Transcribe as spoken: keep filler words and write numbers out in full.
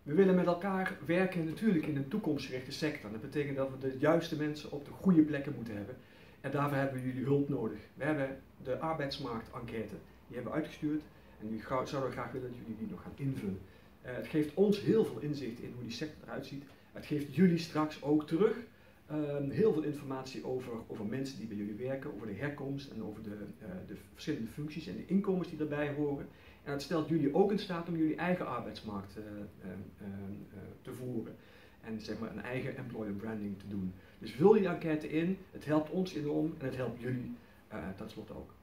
We willen met elkaar werken natuurlijk in een toekomstgerichte sector. Dat betekent dat we de juiste mensen op de goede plekken moeten hebben. En daarvoor hebben we jullie hulp nodig. We hebben de arbeidsmarkt-enquête, die hebben we uitgestuurd. En nu zouden we graag willen dat jullie die nog gaan invullen. Uh, het geeft ons heel veel inzicht in hoe die sector eruit ziet. Het geeft jullie straks ook terug uh, heel veel informatie over, over mensen die bij jullie werken, over de herkomst en over de, uh, de verschillende functies en de inkomens die erbij horen. En het stelt jullie ook in staat om jullie eigen arbeidsmarkt uh, uh, uh, uh, te voeren. En zeg maar een eigen employer branding te doen. Dus vul die enquête in, het helpt ons enorm en het helpt jullie uh, tenslotte ook.